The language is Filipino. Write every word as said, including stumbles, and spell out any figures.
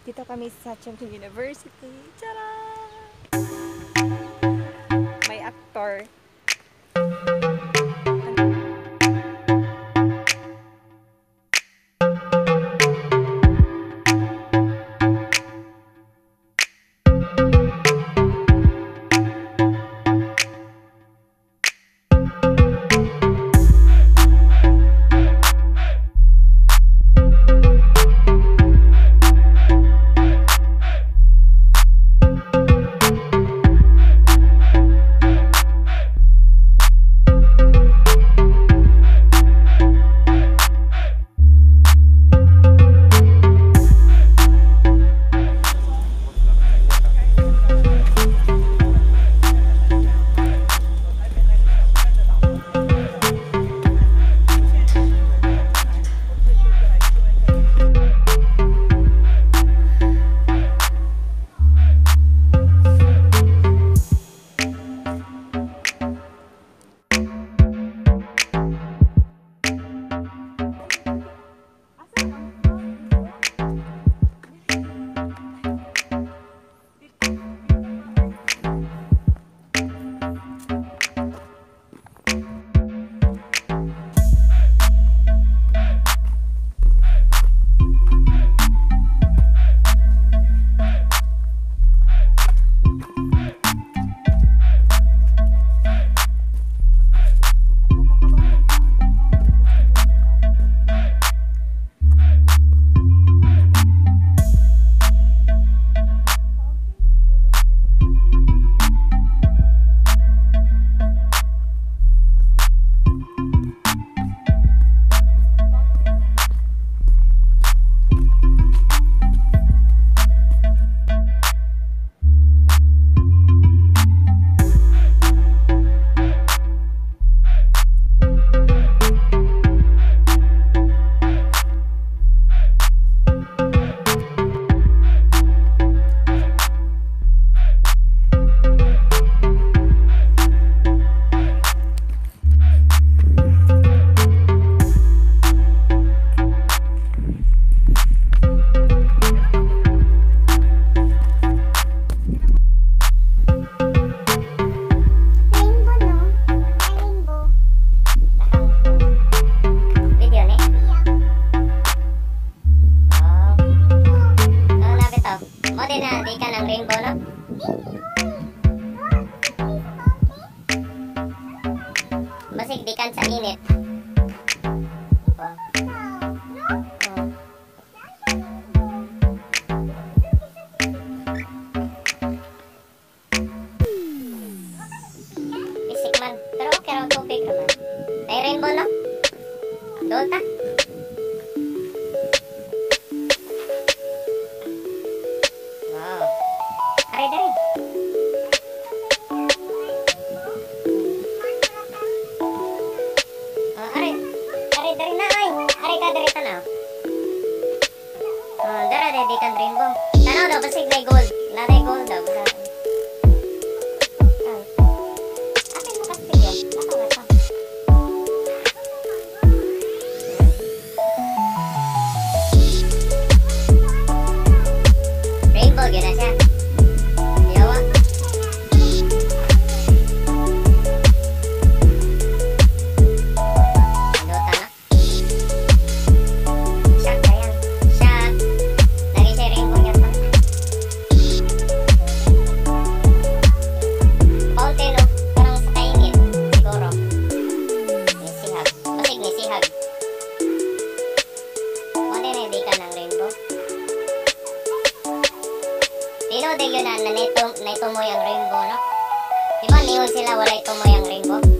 Dito kami sa Chung Cheng University. Tara! May actor. Morena, di ka ng rainbow, no? Basig, di kan sa init. Oh. Oh. Bisik man. Pero okay raw tubig naman. Ay rainbow, no? Doon ta? Wow. Ari dari. Oh, ari. Ari dari na ay. Ari ka dari tanaw. Oh, dara dari kan rainbow. Tanaw daw basig may gold. Laday gold daw. Ay. Atin mo kastigyo. Ako nga to. Rainbow yun na siya. Yawa. Dota na. Shock na yan. Shock. Lagi siya rainbow niya pa. Fountain of parang sa kaingin. Siguro. May sihag. Basig may sihag. Mali na hindi ka ng rainbow. Dino de yun na naito, naito mo yung rainbow, no? Diba neon sila wala ito mo yung rainbow?